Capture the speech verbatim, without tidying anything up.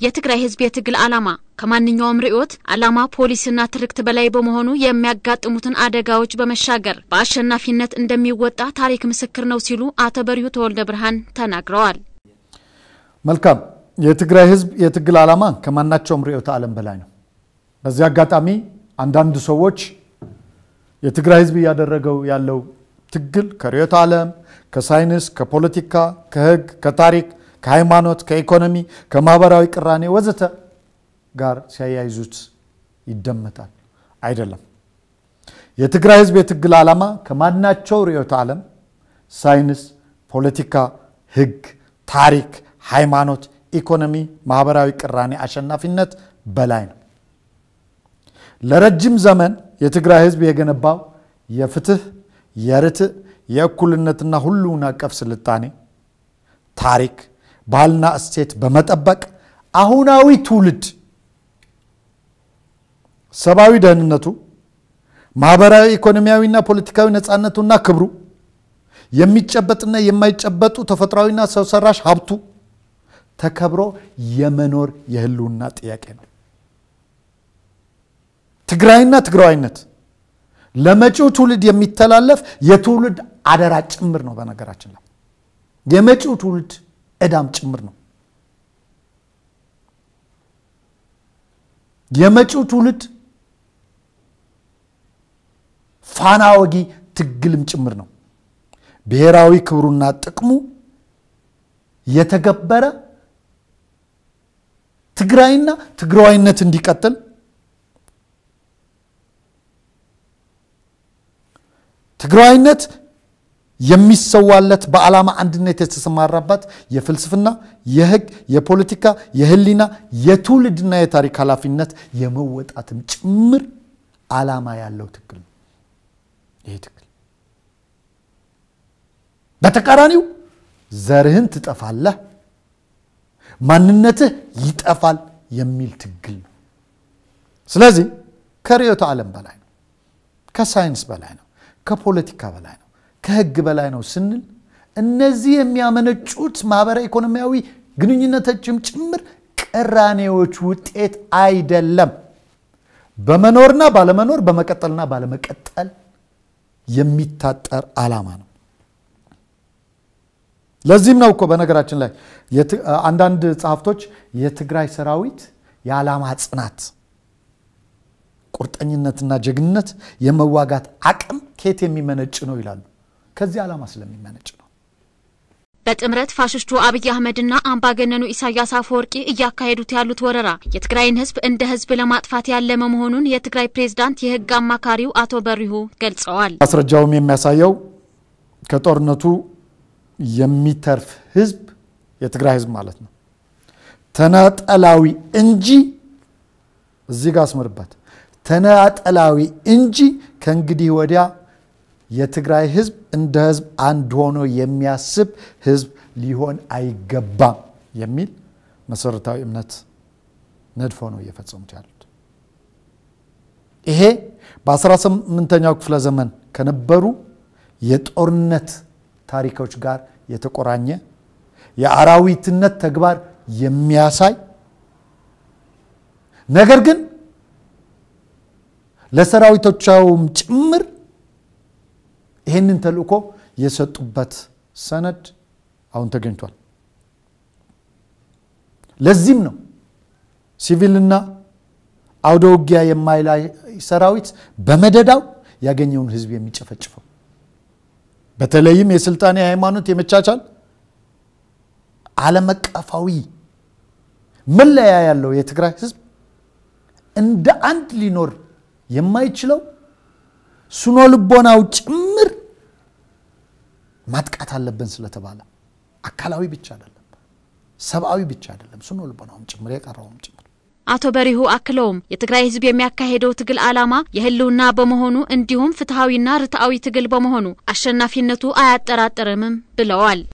የትግራይ ህዝብ የትግል ዓላማ ከማንኛውም ርዕዮት ዓላማ ፖሊስና ትርክት በላይ በመሆኑ የሚያጋጥሙትን አደጋዎች በመሻገር በአሸናፊነት እንደሚወጣ ታሪክ ምስክር ነው ሲሉ አቶ በሪሁ ተወልደ ብርሃን ተናግረዋል። መልካም የትግራይ ህዝብ የትግል ዓላማ ከማናቸውም ርዕዮት ዓለም በላይ ነው። በዚህ አጋጣሚ አንዳንድ ሰዎች የትግራይ ህዝብ ያደረገው ያለው ትግል ከርዕዮት ዓለም ከሳይንስ ከፖለቲካ ከህግ ከታሪክ ከሃይማኖት ከኢኮኖሚ ከማህበራዊ ቅራኔ ወዘተ ጋር ሲያያይዙት ይደመጣል አይደለም። የትግራይ ህዝብ የትግል ዓላማ ከማናቸው ርዕዮተ ዓለም ሳይንስ ፖለቲካ ህግ ታሪክ ሃይማኖት ኢኮኖሚ ማህበራዊ ቅራኔ አሸናፊነት በላይ ነው። ለረጅም ዘመን የትግራይ ህዝብ የገነባው የፍትህ የርትዕ የእኩልነትና ሁሉን አቀፍ ስልጣኔ ታሪክ ባህልና እሴት በመጠበቅ አሁናዊ ትውልድ ሰብአዊ ደህንነቱ ማህበራዊ ኢኮኖሚያዊና ፖለቲካዊ ነፃነቱና ክብሩ የሚጨበጥና የማይጨበጡ ተፈጥሯዊና ሰው ሰራሽ ሀብቱ ተከብሮ የመኖር የህልውና ጥያቄ ነው። ትግራይና ትግራዋይነት ለመጪው ትውልድ የሚተላለፍ የትውልድ አደራ ጭምር ነው። በነገራችን ላይ የመጪው ትውልድ እዳም ጭምር ነው። የመጪው ትውልድ ፋናወጊ ትግልም ጭምር ነው። ብሔራዊ ክብሩና ጥቅሙ የተገበረ ትግራይና ትግራዋይነት እንዲቀጥል ትግራዋይነት የሚሰዋለት በዓላማ አንድነት የተሰማራባት የፍልስፍና የህግ የፖለቲካ የህሊና የትውልድና የታሪክ ኃላፊነት የመወጣትም ጭምር ዓላማ ያለው ትግል ነው። ይሄ ትግል በተቃራኒው ዘርህን ትጠፋለህ ማንነትህ ይጠፋል የሚል ትግል ነው። ስለዚህ ከርዕዮተ ዓለም በላይ ነው ከሳይንስ በላይ ነው ከፖለቲካ በላይ ነው ከህግ በላይ ነው ስንል እነዚህ የሚያመነጩት ማህበራዊ ኢኮኖሚያዊ ግንኙነቶችም ጭምር ቅራኔዎች ውጤት አይደለም። በመኖርና ባለመኖር በመቀጠልና ባለመቀጠል የሚታጠር ዓላማ ነው። ለዚህም ነው እኮ በነገራችን ላይ አንዳንድ ጻፍቶች የትግራይ ሰራዊት የዓላማ ጽናት ቁርጠኝነትና ጀግንነት የመዋጋት አቅም ከየት የሚመነጭ ነው ይላሉ። ከዚህ ዓላማ ስለሚመነጭ ነው። በጥምረት ፋሽስቱ አብይ አህመድና አምባገነኑ ኢሳያስ አፈወርቂ እያካሄዱት ያሉት ወረራ የትግራይን ህዝብ እንደ ህዝብ ለማጥፋት ያለመ መሆኑን የትግራይ ፕሬዝዳንት የህግ አማካሪው አቶ በሪሁ ገልጸዋል። ማስረጃውም የሚያሳየው ከጦርነቱ የሚተርፍ ህዝብ የትግራይ ህዝብ ማለት ነው ተናጠላዊ እንጂ እዚህ ጋር አስመርባት ተናጠላዊ እንጂ ከእንግዲህ ወዲያ የትግራይ ህዝብ እንደ ህዝብ አንድ ሆኖ የሚያስብ ህዝብ ሊሆን አይገባም የሚል መሰረታዊ እምነት ነድፎ ነው እየፈጸሙት ያሉት። ይሄ በ18ኛው ክፍለ ዘመን ከነበሩ የጦርነት ታሪኮች ጋር የተቆራኘ የአራዊትነት ተግባር የሚያሳይ ነገር ግን ለሰራዊቶቻውም ጭምር ይሄንን ተልእኮ የሰጡበት ሰነድ አሁን ተገኝቷል። ለዚህም ነው ሲቪልና አውደ ውጊያ የማይላይ ሰራዊት በመደዳው ያገኘውን ህዝብ የሚጨፈጭፈው። በተለይም የስልጣኔ ሃይማኖት የመቻቻል ዓለመቀፋዊ መለያ ያለው የትግራይ ህዝብ እንደ አንድ ሊኖር የማይችለው ሱኖ ልቦናው ጭምር ማጥቃት አለብን ስለተባለ አካላዊ ብቻ አይደለም ሰብአዊ ብቻ አይደለም ሱኖ ልቦናውም ጭምር የቀረውም ጭምር። አቶ በሪሁ አክለውም የትግራይ ህዝብ የሚያካሄደው ትግል ዓላማ የህልውና በመሆኑ እንዲሁም ፍትሃዊና ርትዓዊ ትግል በመሆኑ አሸናፊነቱ አያጠራጥርም ብለዋል።